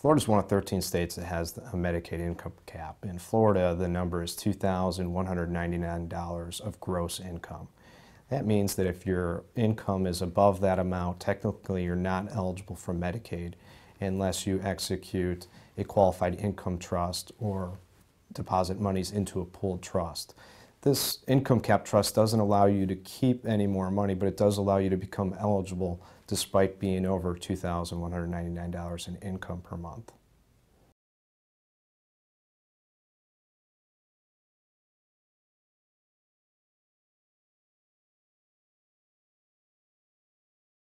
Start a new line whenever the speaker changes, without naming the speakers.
Florida is one of 13 states that has a Medicaid income cap. In Florida, the number is $2,199 of gross income. That means that if your income is above that amount, technically you're not eligible for Medicaid unless you execute a qualified income trust or deposit monies into a pooled trust. This income cap trust doesn't allow you to keep any more money, but it does allow you to become eligible despite being over $2,199 in income per month.